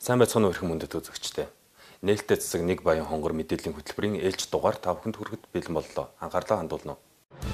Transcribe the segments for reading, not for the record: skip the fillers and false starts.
Сайн байцгаана уу эрхэм мөндөд үзэгчдээ. Нээлттэй цэцэг нэг баян хонгор мэдээллийн хөтөлбөрийн ээлж дугаар та бүхэнд хүрэхэд бэлэн боллоо. Анхаарлаа хандуулна уу.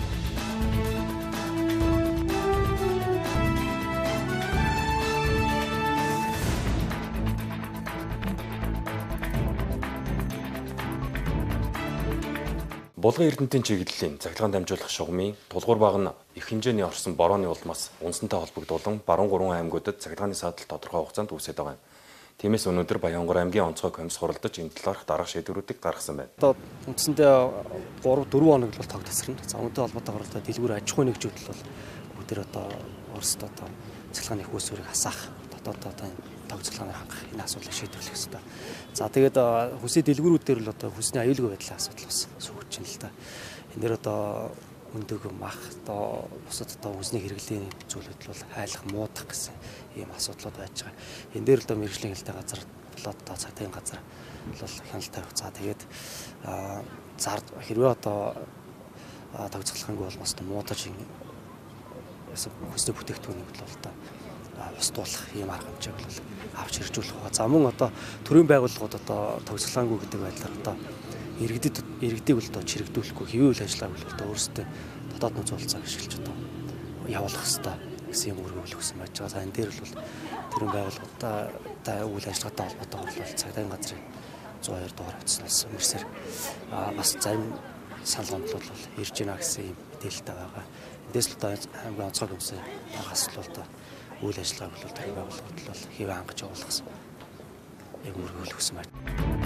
Булган Эрдэнэтийн чиглэлийн цахилгаан дамжуулах шугамын тулгуур баг нь их хэмжээний орсон борооны улмаас унсантай холбогдуулан баруун 3 аймагуудад цахилгааны саатал тодорхой хугацаанд үүсэж байгаа юм. Тиймээс өнөөдөр Баянгор аймгийн онцгой комисс хуралдаж энэ талаарх дараах шийдвэрүүдийг гаргасан байна. Одоо үндсэндээ 3-4 хоног л тог тасарна. За үүнтэй холбоотой гаралтай дэлгүүр аж ахуйн нэгжүүд бол бүгд одоо Оросд одоо цахилгааны хөөсвөрийг хасаах одоо тог цахилгааны хангах энэ асуудлыг шийдвэрлэх хэрэгтэй. За тэгээд хүсний дэлгүүрүүд дээр л одоо хүсний аюулгүй байдлын асуудал бас сүүгч юм л да. Энэ дээр одоо өндөг мах одоо бусад одоо хүсний хэрэглээний зүйлүүд бол хайлах муудах гэсэн ийм асуудлууд байж байгаа. Энэ дээр л одоо мэргэжлийн хэлтэй газар болоод одоо цагдаагийн газар бол хяналт тавих. За тэгээд хэрвээ одоо тог цахилгаангүй болмоос муудаж хүсний бүтээгдэхүүнийг бол одоо устгуулах ийм арга хэмжээг бол авч хэрэгжүүлэх байгаа. За мөн одоо төрийн байгууллагууд одоо тог цахилгаангүй гэдэг байдлаар одоо иргэдийг бол одоо чирэгдүүлэхгүй хэвийн үйл ажиллагааг бол одоо өөрсдөө дотоод нөөц уулзааг ашиглаж одоо явуулах хэрэгтэй гэсэн юм өргөөлөх гэсэн байж байгаа. За энэ дээр бол төрийн байгууллагуудаа үйл ажиллагаатай холбоотойгоор бол цагдаагийн газрын 102 дугаар утаснаас мөрсөр бас зарим санал гомдлол бол ирж байна гэсэн юм мэдээлэлтэй байгаа. Эндээс л одоо аймгийн онцгой комиссын багаас л одоо үйл ажиллагааг бол төрийн байгууллагууд бол хэвээ хангаж явуулах гэсэн юм өргөөлөх гэсэн байна.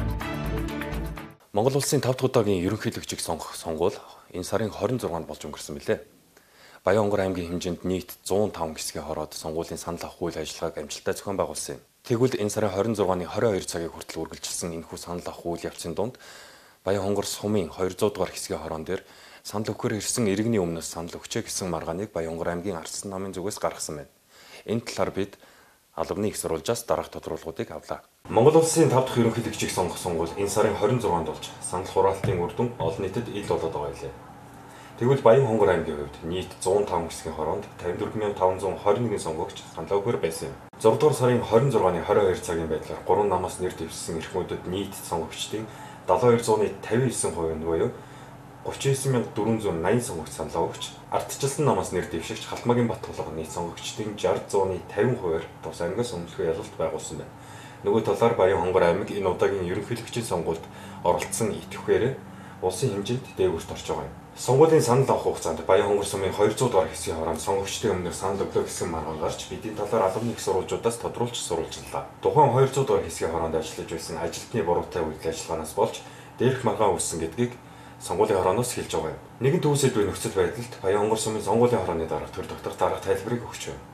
Монгол улсын 5 дахь удаагийн ерөнхийлөгчийг сонгох сонгуул энэ сарын 26-нд болж өнгөрсөн билээ. Баянгор аймгийн хэмжээнд нийт 105 хэсгийн хороод сонгуулийн санал авах үйл ажиллагааг амжилттай зохион байгуулсан юм. Тэгвэл энэ сарын 26-ны 22 цагийн хүртэл үргэлжилсэн энэхүү санал авах үйл явцын дунд Баянгор сумын 200 дугаар хэсгийн хороон дээр санал өгөхөөр ирсэн иргэний өмнөөс санал өгчээ гэсэн маргааныг Баянгор аймгийн Ардсан намын зүгээс гаргасан байна. Энэ талаар бид албаны их сурвалжаас дараах тодорхойлолтыг авлаа. Монгол улсын 5 дахь ерөнхийлөгчийг сонгох сонгуул энэ сарын 26-нд болж санал хураалтын үр дүн олон нийтэд ил болоод байгаа юм. Тэгвэл Баянгор аймгийн хувьд нийт 105 хэсгийн хороонд 54521 сонгогч санал өгөхөөр байсан юм. 6 дугаар сарын 26-ны 22 цагийн байдлаар 3 намаас нэр дэвшсэн эрхмүүдэд нийт сонгогчдын 72.59% нь буюу 39480 сонгогч санал өгч, ардчилсан намаас нэр дэвшигч Халтмаагийн Бат тулга нийт сонгогчдын 60.50%-аар тус аймгаас өмнөхөө ялалт байгуулсан байна. Нөгөө талаар Баянгор аймаг энэ удаагийн ерөнхийлөгчийн сонгуульд оролцсон идэвхээрээ улсын хэмжээнд дээгүүрт орж байгаа юм. Сонгуулийн санал авах хугацаанд Баянгор сумын 200 дугаар хэсгийн хороонд сонгогчдын өмнөх санал өглөө гэсэн маргаан гарч бидний талаар албаны их сурвалжуудаас тодруулж сурвалжлаа. Тухайн 200 дугаар хэсгийн хороонд ажиллаж байсан ажилтны буруутай үйл ажиллагаанаас болж дээрх маргаан үүссэн гэдгийг сонгуулийн хорооноос хэлж байгаа юм. Нэгэн төвсөд буй нөхцөл байдалд Баянгор сумын сонгуулийн хорооны дарга төр доктор дарга тайлбарыг өгч байна.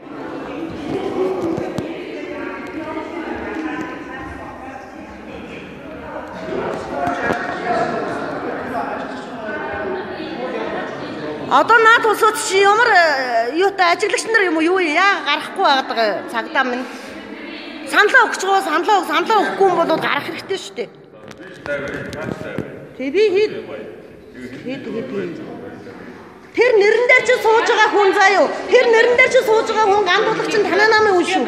Одоо наад улсууд чи ямар юутай ажиглагч нар юм уу юу яа гарахгүй байгаа цагдаа минь саналаа өгч байгаа саналаа өгөхгүй юм бол гарах хэрэгтэй шүү дээ. Тэг би хэд тэр нэрэн дээр чи сууж байгаа хүн заа юу? Тэр нэрэн дээр чи сууж байгаа хүн гандуулагч нь танай намын хүн шүү.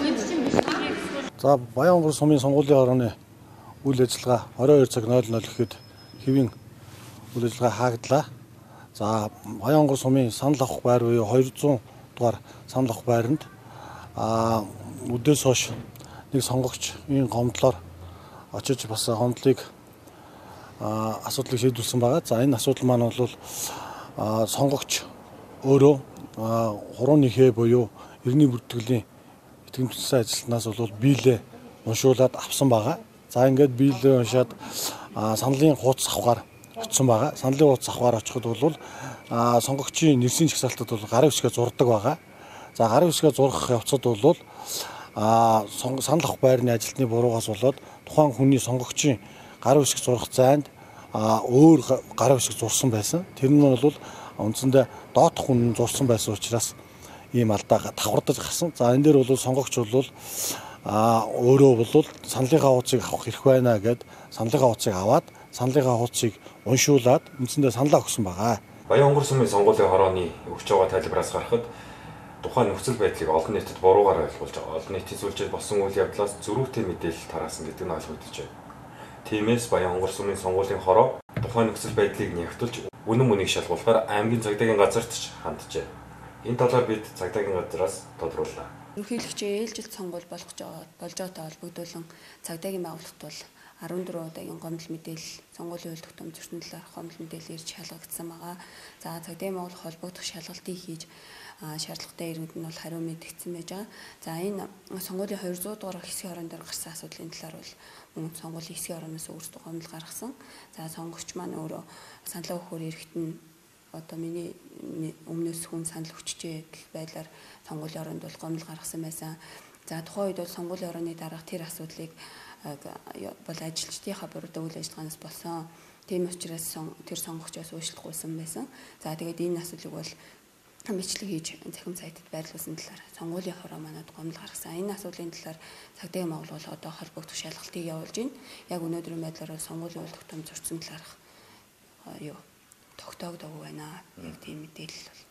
За Баянгор сумын сонгуулийн хорооны үйл ажиллагаа 22 цаг 00 гэхэд хэвийн үйл ажиллагаа хааглалаа. За Баянгор сумын санал авах байр буюу 200 дугаар санал авах байранд өдөөс хойш нэг сонгогч энэ гомдлоор очиж бас гомдлыг асуудлыг шийдүүлсэн байгаа. За энэ асуудал маань бол сонгогч өөрөө хурууныхээ буюу иргэний бүртгэлийн итгэмжлэсэн ажилтнаас бол биелээ уншуулад авсан байгаа. За ингээд биелээ уншаад саналын хуудас авахаар очсон байгаа. Саналын хуудас авахаар очиход бол сонгогчийн нэрсийн жагсаалтад бол гарын үсгээ зурдаг байгаа. За гарын үсгээ зурах явцад бол санал авах байрны ажилтны буруугаас болоод тухайн хүний сонгогчийн гарын үсэг зурах зайд өөр гарын үсэг зурсан байсан. Тэр нь бол үндсэндээ доотх хүн зурсан байсан учраас ийм алдаа давхардаж гарсан. За энэ дээр бол сонгогч бол өөрөө бол саналынхаа хуудсыг авах хэрэг байна гэд саналынхаа хуудсыг аваад саналынхаа хуудсыг уншуулад үндсэндээ саналаа өгсөн байгаа. Баянгор сумын сонгуулийн хорооны өгч байгаа тайлбараас гарахад тухайн нөхцөл байдлыг олон нийтэд буруугаар ойлгуулж, олон нийтийн зүйлчид болсон үйл явдлаас зөрүүтэй мэдээлэл тараасан гэдэг нь ойлгогдож байна. Тиймээс Баян хонгор сумын сонгуулийн хороо тухайн нөхцөл байдлыг нягтлуулж үнэн мөнийг шалгуулахаар аймгийн цагдаагийн газарт ч ханджээ. Энэ талаар бид цагдаагийн газраас тодрууллаа. Ерөнхийлөгчийн ээлжилт сонгуул болж байгаатай холбогдуулан цагдаагийн байгууллагт бол 14 удаагийн гомдол мэдээлэл сонгуулийн үйл тогтоом зөрчил талаарх гомдол мэдээлэл ирж шалгагдсан байгаа. За цагдаагийн байгууллага холбогдох шалгалтыг хийж шаардлагатай иргэд нь бол хариу мэдгдсэн байж байгаа. За энэ сонгуулийн 200 дугаар хэсгийн орон дээр гарсан асуудлын талаар бол мөн сонгуулийн хэсгийн орноос өөрсдөө гомдол гаргасан. За сонгогч маань өөрөө саналаа өгөхөөр ирэхэд нь одоо миний өмнөөс хүн санал өгчжээ гэх байдлаар сонгуулийн оронд бол гомдол гаргасан байсан. За тухайн үед бол сонгуулийн орооны дараах тэр асуудлыг бол ажилчдынхаа буруудаа үйл ажиллагаанаас болсон. Тийм учраас тэр сонгогчоос уушлахгүйсэн байсан. За тэгээд энэ асуудлыг бол бичлэг хийж захим сайтад байрлуулсан талаар сонгуулийн хороо манад гомдол гаргасан. Энэ асуудлын талаар цагдаагийн байгууллага одоо холбогдох шалгалтыг явуулж байна. Яг өнөөдрийн байдлаар сонгуулийн үйл тогтоом зөрчсөн талаарх тогтоогдоогүй байна. Яг тийм мэдээлэл бол.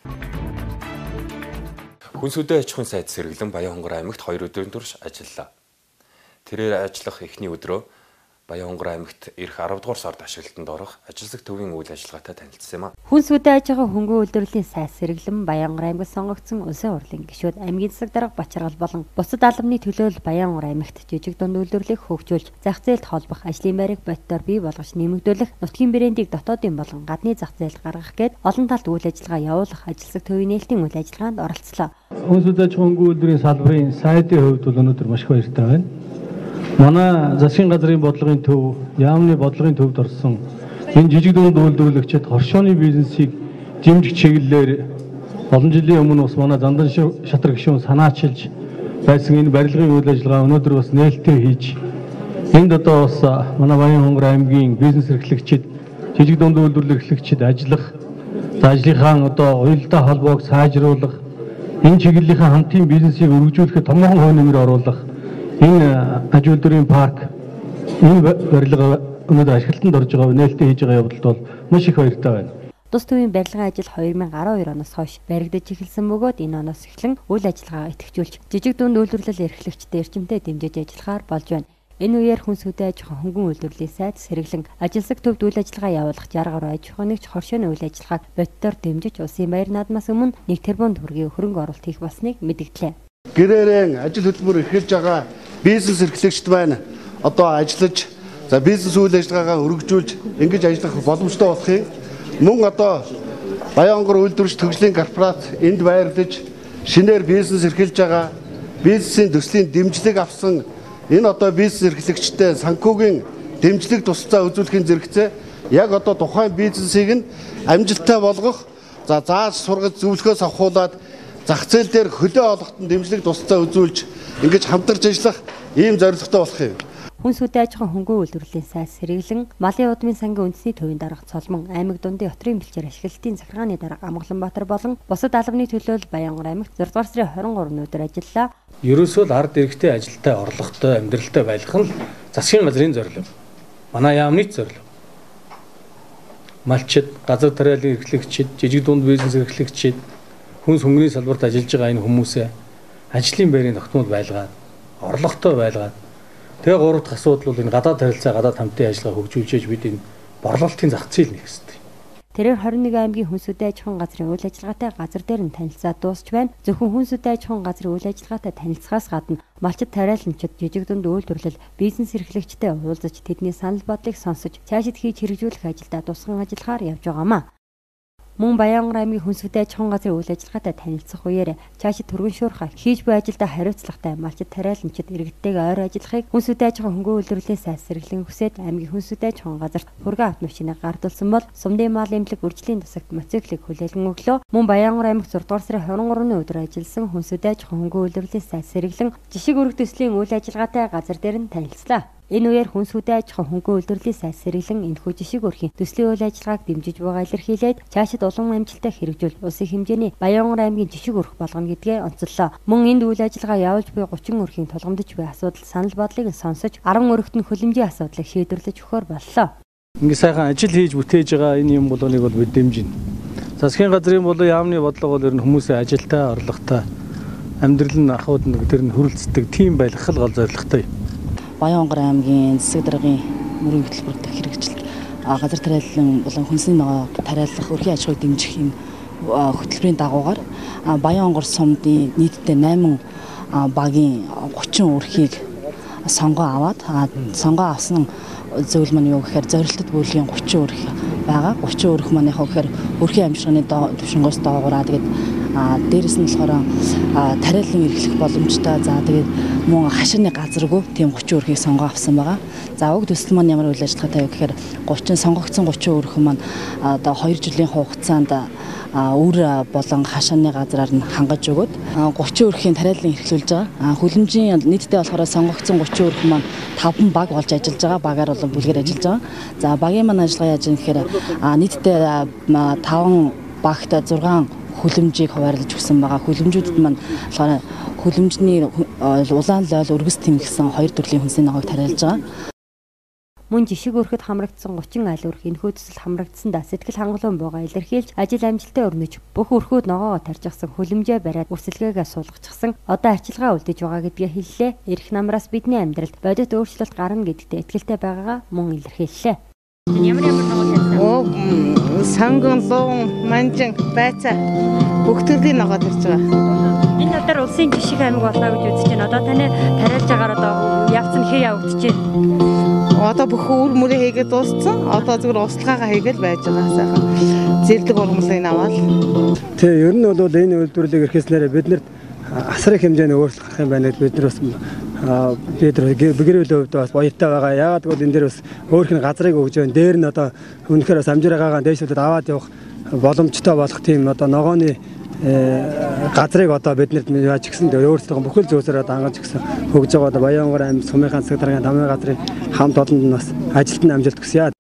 Хүнсүдэ аж ахуйн сайд сэргэлэн Баян хонгор аймагт 2 өдрийн турш ажиллаа. Тэрээр ажиллах эхний өдрөө Баян хонгор аймагт ирэх 10 дугаар сард ашиглалтанд орох ажилсаг төвийн үйл ажиллагаатай танилцсан юм а. Хүнсүдэ аж ахуйн хөнгөн үйлдвэрлэлийн сайд сэргэлэн Баян хонгор аймагт сонгогдсон улсын хурлын гишүүд аймгийн засаг дарга Бачаргал болон бусад албаны төлөөлөл Баян хонгор аймагт жижиг дунд үйлдвэрлэлийг хөгжүүлж зах зээлд холбох ажлын байрыг бодитоор бий болгож нэмэгдүүлэх, нутгийн брэндийг дотоодын болон гадны зах зээлд гаргах гээд олон талт үйл ажиллагаа явуулах ажилсаг төвийн нээлтийн үйл ажиллагаанд оролцлоо. Хүнсүдэ аж ахуйн хөнгөн үйлдвэрлэлийн салбарын сайдын хувьд бол өнөөдөр маш их баяртай байна. Манай засгийн газрын бодлогын төв, яамны бодлогын төвд орсон энэ жижиг дунд үйлдвэрлэгчид хоршооны бизнесийг дэмжих чиглэлээр олон жилийн өмнө бас манай Зандан шатар гишүүн санаачилж байсан энэ барилгын үйл ажиллагаа өнөөдөр бас нээлттэй хийж энд одоо бас манай Баян хонгор аймгийн бизнес эрхлэгчид, жижиг дунд үйлдвэрлэгчид ажиллах, ажлынхаа одоо уялдаа холбоог сайжруулах, энэ чиглэлийнхаа хамтын бизнесийг өргөжүүлэхэд томоохон хувь нэмэр оруулах энэ аж үйлдвэрийн парк энэ барилга өнөөдөр ашиглалтанд орж байгаа нээлттэй хийж байгаа явдалд бол маш их баяртай байна. Тус төвийн барилгын ажил 2012 оноос хойш баригдаж эхэлсэн бөгөөд энэ оноос эхлэн үйл ажиллагаа идэвхжүүлж жижиг дунд үйлдвэрлэл эрхлэгчдэд эрчимтэй дэмжиж ажиллахаар болж байна. Энэ үеэр Хүнсүдэ аж ахуйн хөнгөн үйлдвэрлэлийн сайд сэргэлэн ажилсаг төвд үйл ажиллагаа явуулах 60 гаруй аж ахуйн нэгж хоршооны үйл ажиллагааг бодитоор дэмжиж улсын баяр наадмаас өмнө 1 тэрбум төгрөгийн хөрөнгө оруулалт хийх болсныг мэдгдлээ. Гэрээрээ ажил хөдөлмөр эхэлж байгаа бизнес эрхлэгчд байна. Одоо ажиллаж бизнес үйл ажиллагаагаа өргөжүүлж ингэж ажиллах боломжтой болохыг мөн одоо Баян хонгор үйлдвэрч төгслийн корпорац энд байрлаж шинээр бизнес эрхэлж байгаа бизнесийн төслийн дэмжлэг авсан энэ одоо бизнес эрхлэгчтэй санхүүгийн дэмжлэг тусалцаа үзүүлэхийн зэрэгцээ яг одоо тухайн бизнесийг нь амжилттай болгох, зааж сургаж зөвлөхөөс авахуулаад зах зээл дээр хөлөө олгоход дэмжлэг тусалцаа үзүүлж ингэж хамтарч ажиллах ийм зорилготой болох юм. Хүнсүдэ аж ахуйн хөнгөн үйлдвэрлэлийн сайд сэргэлэн Малын удмын сангийн үндэсний төвийн дарга Цолмон, аймаг дундын отрын бэлчээр ашиглалтын захиргааны дарга Амгаланбаатар болон бусад албаны төлөөлөл Баян хонгор аймагт 6 дугаар сарын 23-ны өдөр ажиллаа. Ерөөсөө л ард иргэдтэй ажилтай, орлоготой, амьдралтай байх нь засгийн газрын зорилго. Манай яамны зорилго. Малчид, газар тариалан эрхлэгчид, жижиг дунд бизнес эрхлэгчид, хүнс хөнгөний салбарт ажиллаж байгаа энэ хүмүүсээ ажлын байрын тогтмол байлгаад, орлоготой байлгаад тэгээ гурав дахь асуудал бол энэ гадаад харилцаа, гадаад хамтын ажиллагаа хөгжүүлж бид энэ борлуулалтын зах зээл нэх хэрэгтэй. Тэрээр 21 аймгийн Хүнсүдэ аж ахуйн газрын үйл ажиллагаатай газар дээр нь танилцаад дуусч байна. Зөвхөн Хүнсүдэ аж ахуйн газрын үйл ажиллагаатай танилцахаас гадна малчид тариаланчид, жижиг дунд үйлдвэрлэл, бизнес эрхлэгчтэй уулзаж тэдний санал бодлыг сонсож цаашид хийж хэрэгжүүлэх ажилдаа тусган ажиллахаар явж байгаамаа. Мөн Баян хонгор аймгийн Хүнсүдэ аж ахуйн газрын үйл ажиллагаатай танилцах үеэр цаашид түргэн шуурхай хийж буй ажилдаа хариуцлагатай малчид тариаланчид иргэдтэйгээ ойр ажиллахыг Хүнсүдэ аж ахуйн хөнгөн үйлдвэрлэлийн сайд сэргэлэн хүсээд аймгийн Хүнсүдэ аж ахуйн газарт хургийн автомашиныг гардуулсан бол сумдын мал эмнэлэг үржлийн тусагт моциклыг хүлээлгэн өглөө. Мөн Баян хонгор аймагт 6 дугаар сарын 23-ны өдөр ажилласан Хүнсүдэ аж ахуйн хөнгөн үйлдвэрлэлийн сайд сэргэлэн жишг өргөх төслийн үйл ажиллагаатай газар дээр нь танилцлаа. Энэ үеэр Хүнсүдэ аж ахуйн хөнгөн үйлдвэрлэлийн сайд сэргэлэн энэхүү жишг өрхийн төслийн үйл ажиллагааг дэмжиж байгаа илэрхийлээд цаашид улам амжилттай хэрэгжүүл улсын хэмжээний Баян хонгор аймгийн жишг өрх болгоно гэдгээ онцоллоо. Мөн энд үйл ажиллагаа явуулж буй 30 өрхийн тулгамдж буй асуудал санал бодлыг сонсож 10 өргөт нь хөлөмжийн асуудлыг шийдвэрлэж өгөхөөр боллоо. Ингээ сайхан ажил хийж бүтээж байгаа энэ юм болгоныг бол бид дэмжинэ. Засгийн газрын болон яамны бодлого бол ер нь хүмүүсийн ажилтай, орлоготой амьдрал нь ахуйд нэг тэр нь хүрэлцдэг тийм байх л гол зорилготой. Баянгар аймгийн засаг даргын мөрийн хөтөлбөр дэх хэрэгжил газар тариаллын болон хүнсний ногоог тариаллах өрхийн аж ахуйг дэмжих юм хөтөлбөрийн дагуугаар Баянгар сумдын нийтдээ 8 багийн 30 өрхийг сонгоо аваад сонгоо авсан зөвлөл маань юу гэхээр зорилтод бүлгийн 30 өрх байгаа. 30 өрх маань яг гэхээр өрхийн амьсгалын төвшнгөөс доогоораа тэгээд дээрэс нь болохоор тариалан эрхлэх боломжтой. За тэгээд мөн хашааны газаргүй тийм 30 өрхийг сонгоо авсан байгаа. За уг төсөл маань ямар үйл ажиллагаатай вэ гэхээр 30 сонгогдсон 30 өрх маань одоо 2 жилийн хугацаанд үр болон хашааны газраар нь хангаж өгöd 30 өрхийн тариалан эрхлүүлж байгаа. Хүлэмжийн нийтдээ болохоор сонгогдсон 30 өрх маань 5 баг болж ажиллаж байгаа. Багаар болон бүлгээр ажиллаж байгаа. За багийн маань ажиллагаа яаж юм гэхээр нийтдээ 5 багт 6 хүлэмжийг хуваарлаж өгсөн байгаа. Хүлэмжүүдэд маань болохоор хүлэмжний улаан лойл өргөс тэмгсэн 2 төрлийн хүнсний ногоог тариалж байгаа. Мөн жишг өрхөд хамрагдсан 30 айл өрх энэхүү төсөл хамрагдсандаа сэтгэл хангалуун байгаа илэрхийлж ажил амжилттай өрнөж бүх өрхүүд ногоогоо тарьчихсан хүлэмжээ бариад үрсэлгээгээ суулгачихсан одоо арчилгаа үлдэж байгаа гэдгээ хэллээ. Ирэх намраас бидний амьдралд бодит өөрчлөлт гарна гэдэгт итгэлтэй байгаагаа мөн илэрхийллээ. Ямар ногоо Оо санган луун манжин байцаа бүх төрлийн ногоо тарьж байгаа. Энэ өдөр улсын жишг аймаг болоо гэж үзэж байна. Одоо таны тариалж байгаагаар одоо явцсан хий явагдаж байна. Одоо бүх үр мөрөө хийгээд дууссан. Одоо зөвхөн услаагаа хийгээл байж байгаа сайхан. Зэрлэг ургамлыг аваад. Тэгээ ер нь бол энэ үйлдвэрлэлийг эрхэлснээр биднэрт асар их хэмжээний өөрчлөлт гарах юм байна. Бид нар бас гэрээлийн хувьд бас баяртай байгаа. Яагаад гэвэл энэ дээр бас өөрх нь газрыг өгж байна. Дээр нь одоо үнэхээр бас амжираагаа дээшлүүдэд аваад явах боломжтой болох тийм одоо ногооны газрыг одоо биднэрт яаж гисэн өөрсдөө бүхэл зүйлсээр хангаж гисэн хөгж байгаа одоо Баянгар аймаг сумынхаа засаг даргын тамирын газрын хамт олонд нь бас ажилт нь амжилт хүсье.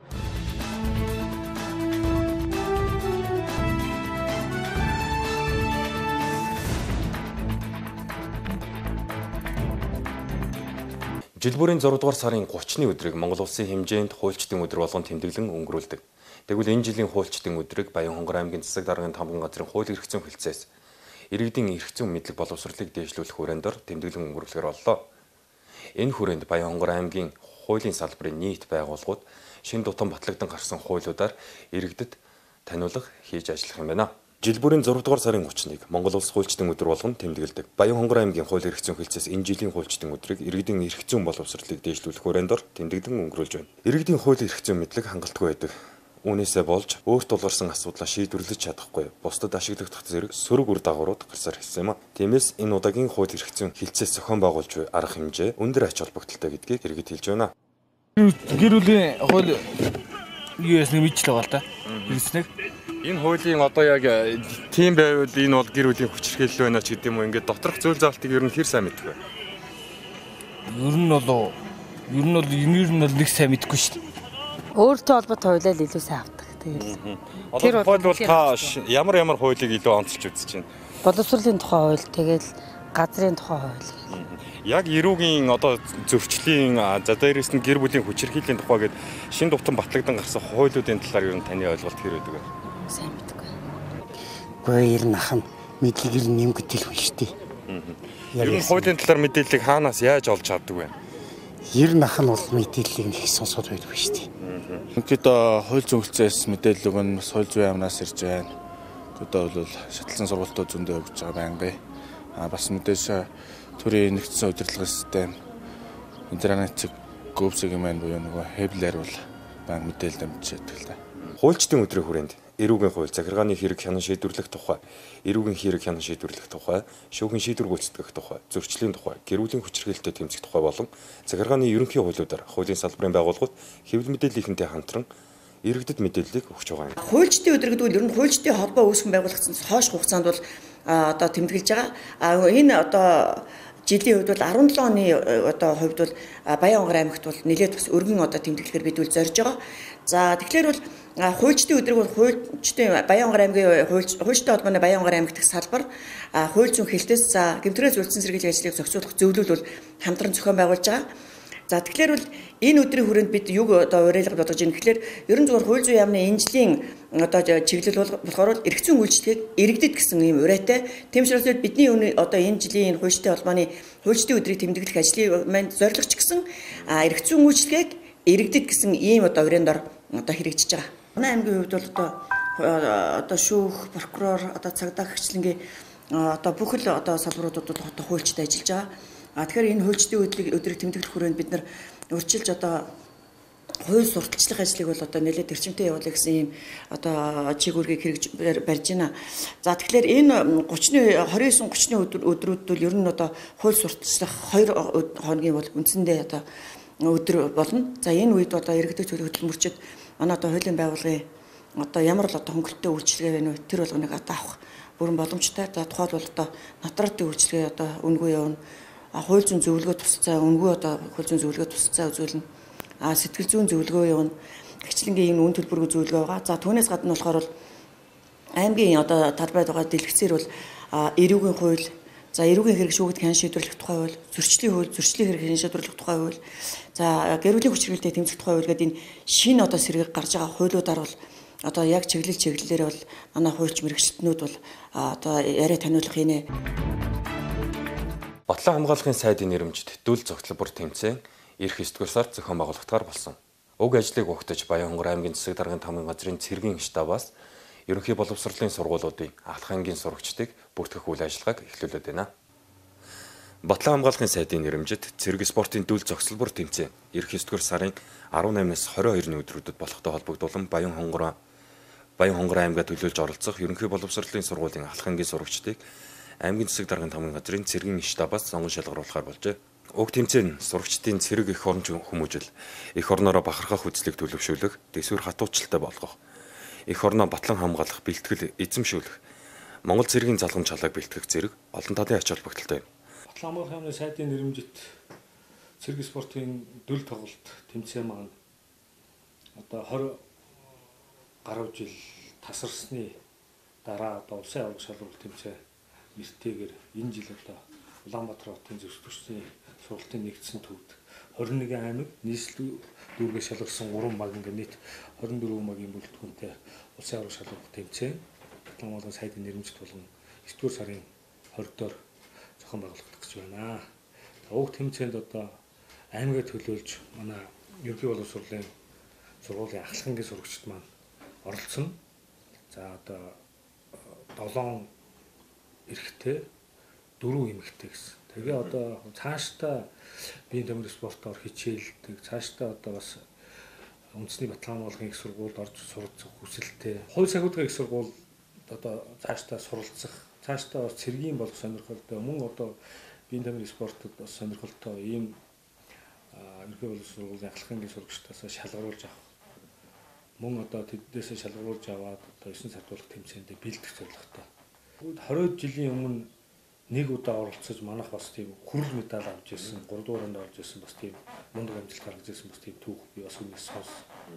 Жил бүрийн 6 дугаар сарын 30-ны өдрийг Монгол улсын хэмжээнд хуульчдын өдөр болгон тэмдэглэн өнгөрүүлдэг. Тэгвэл энэ жилийн хуульчдын өдрийг Баянгар аймгийн засаг даргын тамган газрын хууль эрх зүйн хэлтсээс иргэдийн эрх зүйн мэдлэг боловсролыг дээшлүүлэх хүрээндээр тэмдэглэн өнгөрүүлэхээр боллоо. Энэ хүрээнд Баянгар аймгийн хуулийн салбарын нийт байгууллагууд шинэ тутам батлагдсан гарсан хуулиудаар иргэдэд таниулга хийж ажиллах юм байна. Жил бүрийн 6 дугаар сарын 31-нд Монгол улс хуульчдын өдөр болгон тэмдэглэдэг. Баянгар аймгийн хууль эрх зүйн хэлтсээс энэ жилийн хуульчдын өдрийг иргэдийн эрх зүйн боловсролыг дээшлүүлэх хүрээндээр тэмдэглэн өнгөрүүлж байна. Иргэдийн хууль эрх зүйн мэдлэг хангалтгүй байдаг. Үүнээсээ болж өөрт тулгарсан асуудлаа шийдвэрлэж чадахгүй бусдад ашиглагдах зэрэг сөрөг үр дагаврууд гарсаар хэлсэн юм а. Тиймээс энэ удаагийн хууль эрх зүйн хэлтсээс зохион байгуулж буй арга хэмжээ өндөр ач холбогдолтой гэдгийг иргэд хэлж байна. Гэр бүлийн хууль юу ясны мэдчил байгаа л та. Ирснэг. Энэ хуулийн одоо яг тийм байвал энэ бол гэр бүлийн хүчирхийлэл байна ч гэдэм үү ингээд доторх зүйл заалтыг ер нь хэр сайн мэдэх вэ? Ер нь бол нэг сайн мэдэхгүй шүү дээ. Өөртөө холбоотой хуулиа л илүү сайн авдаг. Тэгээд одоо хууль бол та ямар хуулийг илүү онцолж үзэж байна? Боловсролын тухай хууль, тэгээд газрын тухай хууль. Яг эрүүгийн одоо зөрчлийн за дээрээс нь гэр бүлийн хүчирхийллийн тухай гээд шинэ тутам батлагдсан гарсан хуулиудын талаар ер нь таны ойлголт хэр байдаг вэ? Сайн мэдгүй. Гэхдээ ер нь ахын мэдлэг ер нь нэмгët л хүн шүү дээ. Ер нь хуулийн талаар мэдээллийг хаанаас яаж олж авдаг вэ? Ер нь ахын бол мэдээллийг их сонсоод байдаг шүү дээ. Ингээд хууль зүйн хэлтсээс мэдээлэл өгнө, хууль зүйн яамнаас ирж байна. Одоо бол шатлсан сургалтууд зөндөө өгч байгаа байнга. Бас мэдээж төрийн нэгдсэн удирдлагын систем интернет гүйцэг юм байна буюу нөгөө хэвлэр бол банк мэдээлэл дамжиж байдаг л да. Хуульчдын өдрийн хүрээнд эрүүгийн хууль, захиргааны хэрэг хянан шийдвэрлэх тухай, эрүүгийн хэрэг хянан шийдвэрлэх тухай, шүүхийн шийдвэр гүйцэтгэх тухай, зөрчлийн тухай, гэр бүлийн хүчирхийлэлтэй тэмцэх тухай болон захиргааны ерөнхий хуулиудаар хуулийн салбарын байгууллагууд хэвлэл мэдээллийнхэнтэй хамтран иргэдэд мэдээллийг өгч байгаа юм. Хуульчдын өдөр гэдэг нь ер нь хуульчдын холбоо үүсгэн байгуулагдсан хойш хугацаанд бол одоо тэмдэглэж байгаа. Энэ одоо жилийн хувьд бол 17 оны одоо хувьд бол Баянгар аймагт бол нэлээд бас өргөн одоо тэмдэглэхээр бид үл зорж байгаа. За тэгэхээр бол хуульчдын өдрийг бол хуульчдын Баянгар аймгийн хуульчтай холбооны Баянгар аймаг дэх салбар хууль зүйн хэлтээс за гэмтрээ зөвлөсөн сэргийлэх ажлыг зохицуулах зөвлөл бол хамтран зохион байгуулж байгаа. За тэгэхээр бол энэ өдрийн хүрээнд бид юг одоо уриалга бодож байна гэхээр ерөн зөвхөн хууль зүйн яамны энэ жилийн одоо чиглэл болохоор эрх зүйн үйлчлэгийг иргэдэд гэсэн ийм урайтай. Тийм учраас бидний одоо энэ жилийн энэ хуульчдын холбооны хуульчдын өдрийг тэмдэглэх ажлын маань зорилгоч гэсэн эрх зүйн үйлчлэгийг иргэдэд гэсэн ийм одоо урайнд ор одоо хэрэгжиж байгаа. Манай аймгийн хувьд бол одоо шүүх, прокурор, одоо цагдаа гэгчлэнгийн одоо бүх л одоо салбаруудад одоо хуульчд ажиллаж байгаа. Тэгэхээр энэ хуульчдын өдрийг тэмдэглэх хүрээнд бид нар урьдчилж одоо хууль сурталчлах ажлыг бол одоо нэлээд эрчимтэй явуулах гэсэн ийм одоо чиг үүргийг хэрэгж барьж байна. За тэгэхээр энэ 29-30-ны өдрүүд бол ер нь одоо хууль сурталчлах 2 хоногийн бол үндсэндээ одоо өдөр болно. За энэ үед одоо иргэдэг хөдөлмөрчид манай одоо хуулийн байгууллагын одоо ямар л одоо хөнгөлөлттэй үйлчилгээ байна вэ? Тэр болгоныг одоо авах бүрэн боломжтой. За тухайд бол одоо нотариатын үйлчилгээ одоо үнгүй явна. Хууль зүйн зөвлөгөө тусцаа үнгүй одоо хууль зүйн зөвлөгөө тусцаа үзүүлнэ. Сэтгэл зүйн зөвлөгөө явна. Гэгчлэнгийн энэ үн төлбөргүй зөвлөгөө байгаа. За түүнээс гадна болохоор бол аймгийн одоо талбайд байгаа дэлгэцээр бол эрүүгийн хууль, за эрүүгийн хэрэг шүүгдэх хэн шийдвэрлэх тухай хууль, зөрчлийн хууль, зөрчлийн хэрэг хэн шийдвэрлэх тухай хууль, за гэр бүлийн хүч хэргэлтэд тэмцэх тухай хууль гэдэг энэ шинэ одоо сэргийг гарч байгаа хуулиудаар бол одоо яг чиглэлээр бол манай хуульч мэргэжилтнүүд бол одоо яриа таниулах хийнэ. Батлан хамгаалахын сайдын нэрмжид дүүл зохицол бүр тэмцээн эх 9 дугаар сард зохион байгуулагдахаар болсон. Уг ажлыг угтаж Баянгор аймгийн засаг даргын тамгын газрын цэргийн штабаас ерөнхий боловсролын сургуулиудын алхангийн сурагчдыг бүртгэх үйл ажиллагааг эхлүүлээд байна. Батлан хамгаалахын сайдын нэрмжид цэрэг спортын дүүл зохицол бүр тэмцээн эх 9 дугаар сарын 18-наас 22-ны өдрүүдэд болохтой холбогдуулан Баянгор аймгаа төлөөлж оролцох ерөнхий боловсролын сургуулийн алхангийн сурагчдыг аймгийн засаг даргын тамгын газрын цэргийн штабаас сонгон шалгаруулахаар болжээ. Уг тэмцээн сурагчдын цэрэг эх орон хүмүүжил, эх орноороо бахархах үзлийг төлөвшүүлэх, дэсвэр хатуучилтай болгох, эх орноо батлан хамгаалах, бэлтгэл эзэмшүүлэх, Монгол цэргийн залгамж чалгааг бэлтгэх зэрэг олон талын ач холбогдолтой. Батлан хамгаалахын яамны сайдын нэрмжит цэрэг спортын дөл тоглолт тэмцээн маань одоо 20 гаруй жил тасарсны дараа одоо улсын аварга шалралт тэмцээн нэртэйгээр энэ жил одоо Улаанбаатар хотын зөвшөөрөгчдийн сургалтын нэгдсэн төвд 21 аймаг нийслэл дүүргээ шалгарсан 3 маг ингээ нийт 24 магийн бүрэлдэхүүнтэй улсын аварга шалралт тэмцээн Батлан хамгаалахын сайдын нэрмжит болгон 9 дугаар сарын 20-доор зохион байгуулагдах гэж байна. Уг тэмцээнд одоо аймгаа төлөөлж манай ерөнхий боловсролын сургуулийн ахлахангийн сурагчид маань оролцсон. За одоо 7 эрэгтэй 4 эмэгтэй гэсэн. Тэгээ одоо цаашдаа биеийн тамирын спортоор хичээлдэг, цаашдаа одоо бас үндэсний Батлан хамгаалахын их сургуульд орж суралцах хүсэлтэй. Хууль сахиулагын их сургууль одоо цаашдаа суралцах, цаашдаа бас цэргийн болох сонирхолтой, мөн одоо биеийн тамирын спортод бас сонирхолтой ийм ерөнхий боловсролын ахлахангийн сурагчдаас шалгаруулж авах. Мөн одоо тэднээс шалгаруулж аваад одоо 9 сардуулах тэмцээндээ бэлдэх зорилготой. 20 жилийн өмнө нэг удаа оролцож манайх бас тийм хүрэл медаль авч ирсэн, 3 дугаар онд орж ирсэн бас тийм мундаг амжилт гаргаж ирсэн бас тийм түүх би бас үнээс сонс.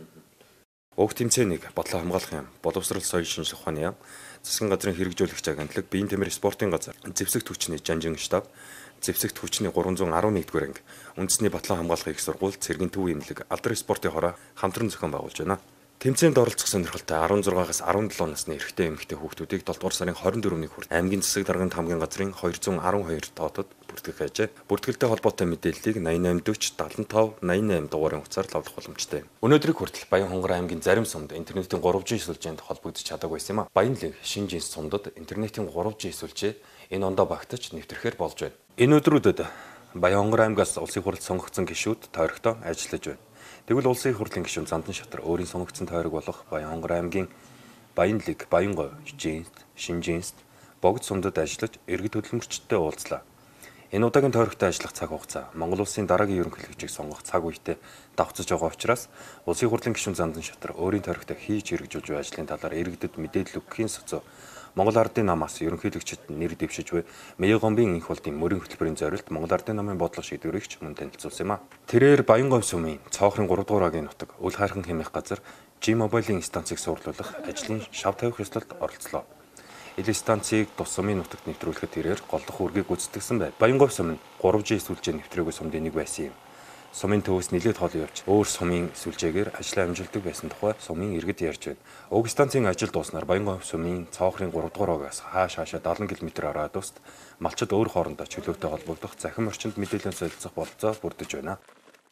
Уг тэмцээнийг Батлан хамгаалахын яам, боловсрол соёл шинжилгээ ухааны яам, засгийн газрын хэрэгжүүлэгч агентлаг, биеийн тамирын спортын газар, зэвсэгт хүчний жанжин штаб, зэвсэгт хүчний 311-р анги, үндэсний Батлан хамгаалахын их сургууль, цэргийн төв эмнэлэг, алдар спортын хороо хамтран зохион байгуулж байна. Тэмцээнд оролцох сонирхолтой 16-аас 17 насны эрэгтэй эмэгтэй хүүхдүүдийг 7 дугаар сарын 24-ний хүртэл аймгийн засаг даргын тамгын газрын 212 тоотод бүртгэх ажээ. Бүртгэлтэй холбоотой мэдээллийг 8840 75 88 дугаарын утсаар лавлах боломжтой. Өнөөдрийг хүртэл Баянгор аймгийн зарим сумд интернетийн 3G сүлжээнд холбогдож чадаагүй байсан юм а. Баянлаг шинэ жинс сумдад интернетийн 3G сүлжээ энэ ондоо багтаж нэвтрэхээр болж байна. Энэ өдрүүдэд Баянгор аймгаас улсын хурлд сонгогдсон гишүүд тойрогтой ажиллаж байна. Тэгвэл улсын хурлын гишүүн Зандан Шатар өөрийн сонгогдсон тойрог болох Баянгор аймгийн Баянлаг, Баянгой, Шинжинст богд сумдад ажиллаж иргэд хөдөлмөрчдтэй уулзлаа. Энэ удаагийн тойрогтой ажиллах цаг хугацаа Монгол улсын дараагийн ерөнхийлөгчийг сонгох цаг үедээ давтаж байгаа учраас улсын хурлын гишүүн Зандан Шатар өөрийн тойрогтой хийж хэрэгжүүлж буй ажлын талаар иргэдэд мэдээлэл өгөхийн сэцүү Монгол Ардын намаас ерөнхийлөгчид нэр дэвшиж буй Мэйгомбын энх болдын мөрийн хөтөлбөрийн зорилт Монгол Ардын намын бодлого шийдвэрийг ч мөн танилцуулсан юм а. Тэрээр Баянгой сумын цоохрын 3 дугаар агийн нутаг Үл хайрхан хэмээх газар G-Mobile-ийн станцыг суурлуулах ажлын шав тавих ёслолд оролцлоо. Ил станцыг тус сумын нутагт нэвтрүүлэхэд тэрээр голдох үргийг гүйцэтгэсэн байв. Баянгой сум нь 3G сүлжээ нэвтрээгүй сумдын нэг байсан юм. Сумын төвөөс нэлээд хол явж өөр сумын сүлжээгээр ажлаа амжилтдаг байсан тухай сумын иргэд ярьж байна. Уг станцын ажил дууснаар Баянгов сумын цоохрын 3 дугаар угаас хаашаа 70 км ороод уст малчид өөр хоорондоо чөлөөтэй холбогдох захин орчинд мэдээлэл солилцох болцоо бүрдэж байна.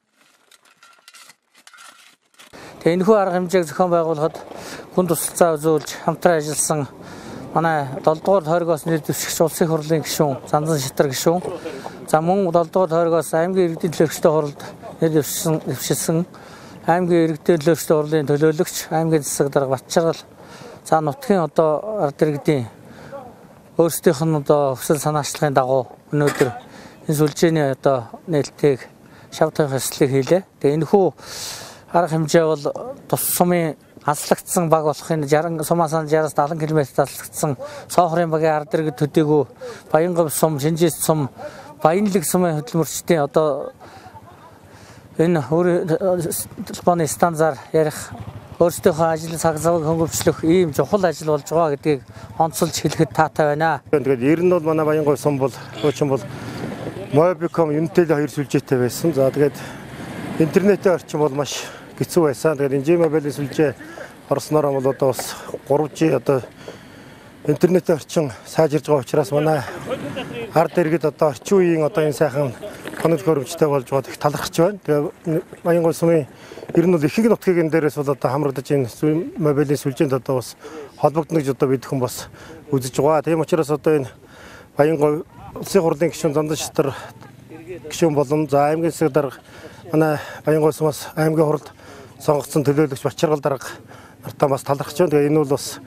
Тэгээ энэхүү арга хэмжээг зохион байгуулахад хүн тусалцаа үзүүлж хамтран ажилласан манай 7 дугаар тойрогоос нэр дэвшигч улсын хурлын гишүүн Зандан Шатар гишүүн. За мөн 7 дугаар тойрогоос аймгийн иргэдийн төлөөлөгчдийн хурлд нэр дэвшилсэн аймгийн иргэдийн төлөөлөгчдийн хурлын төлөөлөгч аймгийн засаг дарга Батчаргал за нутгийн одоо ард иргэдийн өөрсдийнх нь одоо хүсэл санаачлагын дагуу өнөөдөр энэ сүлжээний одоо нээлтийг шав тавих ёслолыг хийлээ. Тэгээ энэхүү арга хэмжээ бол тус сумын хаслагдсан баг болохын 60 сумаас 60-аас 70 км таслагдсан Цоохрын багийн ард иргэд төдийгүй Баянгов сум, Шинжис сум, Баянлаг сумын хөдөлмөрчдийн одоо энэ төлбөрийн станцаар ярих өөрсдийнхөө ажил цаг завыг хөнгөвчлөх ийм чухал ажил болж байгаа гэдгийг онцолж хэлэхэд таатай байна. Тэгээд ер нь бол манай Баянгов сум бол хуучин бол Mobicom Unitel 2 сүлжээтэй байсан. За тэгээд интернетийн орчин бол маш хэцүү байсан. Тэгээд Gmail-ийн сүлжээ орсноор бол одоо бас 3G одоо интернетийн орчин сайжирж байгаа учраас манай ард иргэд одоо орчин үеийн одоо энэ сайхан хоног хөрөмжтэй болж байгаа их талархаж байна. Тэгээд Баянгов сумын ер нь бол ихэнх нутгийг энэ дээрээс бол одоо хамрагдаж энэ мобилийн сүлжээнд одоо бас холбогдно гэж одоо бид хүн бас үзэж байгаа. Тийм учраас одоо энэ Баянгов улсын хурлын гишүүн Зандан Шатар гишүүн болон за аймгийн засаг дарга манай Баянгов сумаас аймгийн хуралд сонгогдсон төлөөлөгч Батчаргал дарга нартаа бас талархаж байна. Тэгээ энэ бол бас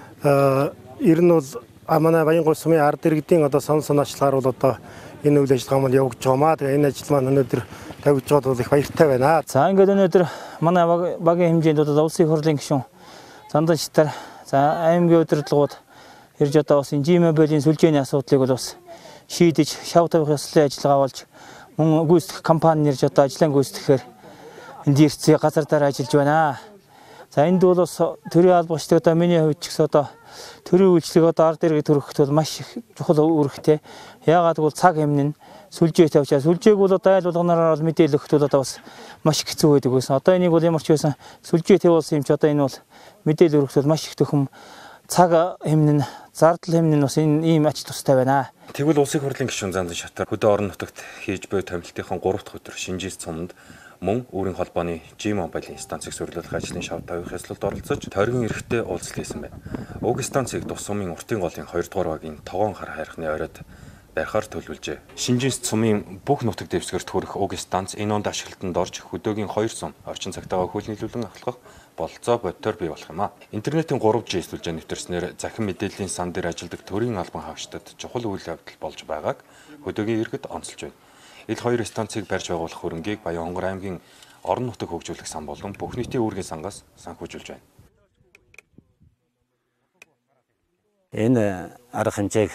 ер нь бол манай Баянгов сумын ард иргэдийн одоо сонир санаачлагаар бол одоо энэ үйл ажиллагаа маань явагдаж байгаамаа. Тэгээ энэ ажил маань өнөөдөр тавьж байгаад бол их баяртай байна. За ингээд өнөөдөр манай багийн хэмжээнд одоо улсын хурлын гишүүн Зандан Шатар за аймгийн удирдлагууд ирж одоо бас энэ Gmail-ийн сүлжээний асуудлыг бол бас шийдэж шав тавих ёслолын ажиллагаа болж мөн гүйцэтгэх компани нэрж одоо ажлын гүйцэтгэхээр энд ирцээ газар дээр ажиллаж байна. За энд бол бас төрийн албагчдад одоо миний хувьд ч гэсэн одоо төрийн үйлчлэг одоо ард иргэд төрөхт бол маш их чухал үүрэгтэй. Яагаад гэвэл цаг хэмнэн сүлжээ тавьчаа. Сүлжээг бол одоо айл болгоноор бол мэдээлэл өгөхт бол одоо бас маш их хэцүү байдаг байсан. Одоо энийг бол ямар ч байсан сүлжээ тавьуулсан юм чи одоо энэ бол мэдээлэл өгөхт бол маш их төхөм цаг хэмнэн зардал хэмнэн бас энэ ийм ач тустай байна. Тэгвэл улсын хурлын гишүүн Зандан Шатар хөдөө орон нутагт хийж буй томилтынхан 3 дахь өдөр Шинжис суманд мөн өөрийн холбооны Gmail-ийн станцыг сурлуулах ажлын шав тавих ёслолд оролцож тойргийн эрхтэй уулзалт хийсэн байна. Уг станцыг Тус сумын уртын голын 2 дугаар багийн тогоон хар хайрхны оройд барихаар төлөвлөжээ. Шинжис сумын бүх нутаг дэвсгэрт хүрэх уг станц энэ онд ашиглалтанд орж хөдөөгийн 2 сум орчин цагтаагаа хөл нийлүүлэн ахлах болцоо бодтоор бий болох юм а. Интернетийн 3G сүлжээ нэвтэрснээр захин мэдээллийн сан дээр ажилладаг төрийн албан хаагчдад чухал үйл явдал болж байгааг хөдөөгийн иргэд онцолж байна. Ил 2 станцыг барьж байгуулах хөрөнгийг Баянгор аймгийн орон нутаг хөгжүүлэх сан болон бүх нийтийн үүргийн сангаас санхүүжүүлж байна. Энэ арга хэмжээг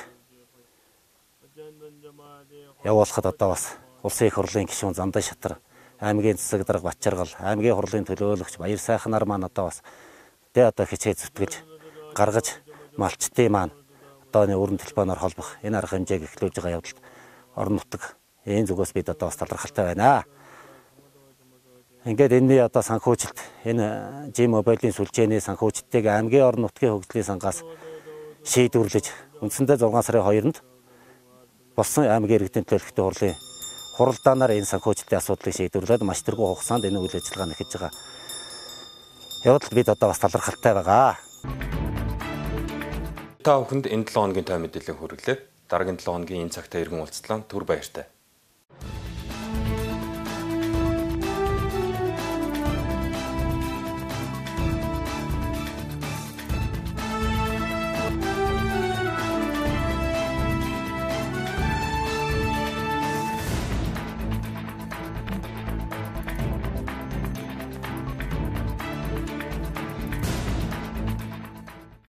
явуулахад одоо бас улсын их хурлын гишүүн Зандан Шатар, аймгийн засаг дарга Батчаргал, аймгийн хурлын төлөөлөгч Баяр сайхнаар маань одоо бас одоо хичээ зүтгэж гаргаж малчтын маань одоо энэ өрн телефоноор холбох энэ арга хэмжээг эхлүүлж байгаа явдалд орон нутаг энэ зүгээс бид одоо бас талархалтай байна. Ингээд энэний одоо санхүүжилт энэ Gmail-ийн сүлжээний санхүүжилтийг аймгийн орон нутгийн хөгжлийн сангаас шийдвэрлэж үндсэндээ 6 сарын 2-нд болсон аймгийн иргэдийн төлөөлөгчдийн хурлын хуралдаанаар энэ санхүүжилтийн асуудлыг шийдвэрлээд маш тэргүү хугацаанд энэ үйл ажиллагаа нэхэж байгаа явдалд бид одоо бас талархалтай байгаа. Та бүхэнд энэ 7 хоногийн тоо мэдээлэл хүргэлээ. Дараагийн 7 хоногийн энэ цагтаа иргэн уулзлаа. Түр баяртай.